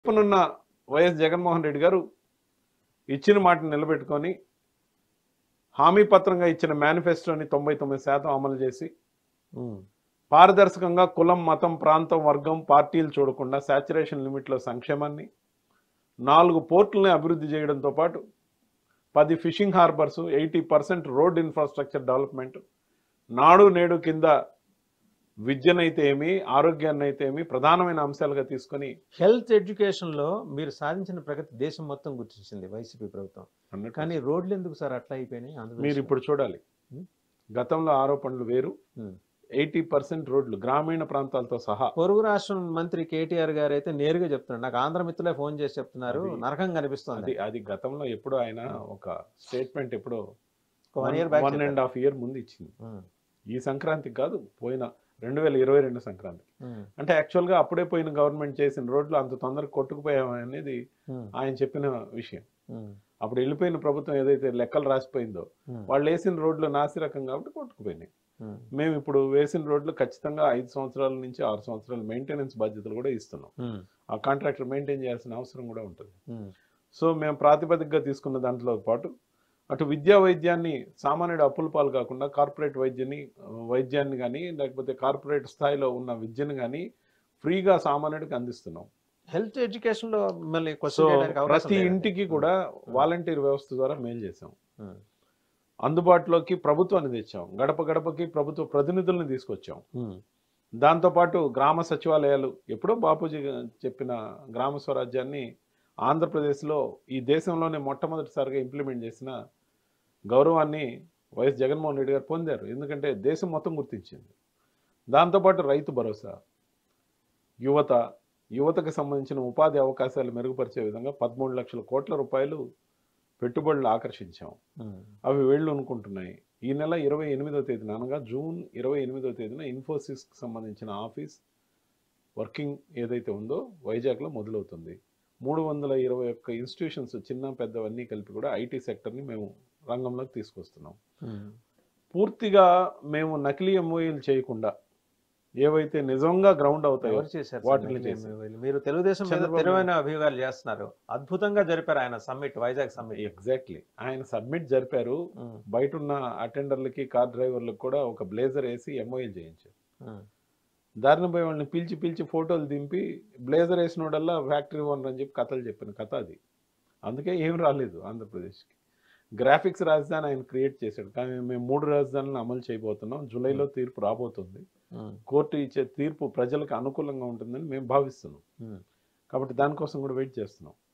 ఇప్పుడున్న వైఎస్ జగన్మోహన్ రెడ్డి గారు ఇచ్చిన మాటను నిలబెట్టుకొని హామీ పత్రంగా ఇచ్చిన మేనిఫెస్టోని 99% అమలు చేసి పారదర్శకంగా కులం మతం ప్రాంతం వర్గం పార్టీలు చూడకుండా సాచురేషన్ లిమిట్లో సంక్షేమాన్ని 4 పోర్టులని అభివృద్ధి చేయడంతో పాటు 10 fishing harbours 80% road infrastructure development నాడు నేడు కింద విద్యనైతే ఏమి ఆరోగ్యాన్ని అయితే ఏమి ప్రధానమైన అంశాలుగా తీసుకొని హెల్త్ ఎడ్యుకేషన్లో మీరు సాధించిన ప్రగతి దేశం మొత్తం గుర్తించింది వైసీపీ ప్రభుత్వం. కానీ రోడ్లు ఎందుకు సార్ అట్లా అయిపోయినాయి? మీరు ఇప్పుడు చూడాలి, గతంలో ఆరోపణలు వేరు. 80% రోడ్లు గ్రామీణ ప్రాంతాలతో సహా. పొరుగు రాష్ట్రం మంత్రి కేటీఆర్ గారు అయితే నేరుగా చెప్తున్నారు, నాకు ఆంధ్ర మిత్రులే ఫోన్ చేసి చెప్తున్నారు, నరకంగా కనిపిస్తుంది. అది గతంలో ఎప్పుడో ఆయన ఒక స్టేట్మెంట్ ఎప్పుడో 1.5 ఇయర్ ముందు ఇచ్చింది. ఈ సంక్రాంతికి కాదు, పోయిన 2022 సంక్రాంతి. అంటే యాక్చువల్గా అప్పుడే పోయిన గవర్నమెంట్ చేసిన రోడ్లు అంత తొందరగా కొట్టుకుపోయామనేది ఆయన చెప్పిన విషయం. అప్పుడు వెళ్ళిపోయిన ప్రభుత్వం ఏదైతే లెక్కలు రాసిపోయిందో వాళ్ళు వేసిన రోడ్లు నాసిరకం కాబట్టి కొట్టుకుపోయినాయి. మేము ఇప్పుడు వేసిన రోడ్లు ఖచ్చితంగా 5 సంవత్సరాల నుంచి 6 సంవత్సరాల మెయింటెనెన్స్ బాధ్యతలు కూడా ఇస్తున్నాం. ఆ కాంట్రాక్టర్ మెయింటైన్ చేయాల్సిన అవసరం కూడా ఉంటుంది. సో మేము ప్రాతిపదికగా తీసుకున్న దాంట్లో పాటు అటు విద్యా వైద్యాన్ని సామాన్యుడు అప్పుల పాలు కాకుండా కార్పొరేట్ వైద్యాన్ని కానీ లేకపోతే కార్పొరేట్ స్థాయిలో ఉన్న విద్యను కానీ ఫ్రీగా సామాన్యుడికి అందిస్తున్నాం. హెల్త్ ఎడ్యుకేషన్ లో మళ్ళీ ప్రతి ఇంటికి కూడా వాలంటీర్ వ్యవస్థ ద్వారా మెయిల్ చేసాం. అందుబాటులోకి ప్రభుత్వాన్ని తెచ్చాం. గడప గడపకి ప్రభుత్వ ప్రతినిధులను తీసుకొచ్చాం. దాంతోపాటు గ్రామ సచివాలయాలు, ఎప్పుడో బాపూజీ చెప్పిన గ్రామ స్వరాజ్యాన్ని ఆంధ్రప్రదేశ్లో ఈ దేశంలోనే మొట్టమొదటిసారిగా ఇంప్లిమెంట్ చేసిన గౌరవాన్ని వైఎస్ జగన్మోహన్ రెడ్డి గారు పొందారు. ఎందుకంటే దేశం మొత్తం గుర్తించింది. దాంతోపాటు రైతు భరోసా, యువతకు సంబంధించిన ఉపాధి అవకాశాలు మెరుగుపరిచే విధంగా 13 లక్షల కోట్ల రూపాయలు పెట్టుబడులు ఆకర్షించాం. అవి వెళ్ళు అనుకుంటున్నాయి. ఈ నెల 28వ తేదీన అనగా జూన్ 28వ తేదీన ఇన్ఫోసిస్కి సంబంధించిన ఆఫీస్ వర్కింగ్ ఏదైతే ఉందో వైజాగ్లో మొదలవుతుంది. 321 ఇన్స్టిట్యూషన్స్ చిన్న పెద్దవన్నీ కలిపి కూడా ఐటీ సెక్టర్ని మేము రంగంలోకి తీసుకొస్తున్నాం. పూర్తిగా మేము నకిలీ ఎంఓయూలు చేయకుండా ఏవైతే నిజంగా గ్రౌండ్ అవుతాయో వాటిని చేసి మీరు తెలుగుదేశం తెలివైన అభియోగాలు చేస్తున్నారు. అద్భుతంగా జరిపారు ఆయన సమ్మిట్, వైజాగ్ సమ్మిట్. ఎగ్జాక్ట్లీ, ఆయన సబ్మిట్ జరిపారు. బయట ఉన్న అటెండర్లకి కార్ డ్రైవర్లకు కూడా ఒక బ్లేజర్ వేసి ఎంఓయూలు చేయించారు. దారిన పోయి వాళ్ళని పిలిచి ఫోటోలు దింపి బ్లేజర్ వేసినోడల్లా ఫ్యాక్టరీ ఓనర్ అని చెప్పి కథలు చెప్పిన కథ అది. అందుకే ఏం రాలేదు ఆంధ్రప్రదేశ్కి. గ్రాఫిక్స్ రాజధాని ఆయన క్రియేట్ చేశాడు. కానీ మేము 3 రాజధానులను అమలు చేయబోతున్నాం. జూలైలో తీర్పు రాబోతుంది. కోర్టు ఇచ్చే తీర్పు ప్రజలకు అనుకూలంగా ఉంటుందని మేము భావిస్తున్నాం. కాబట్టి దానికోసం కూడా వెయిట్ చేస్తున్నాం.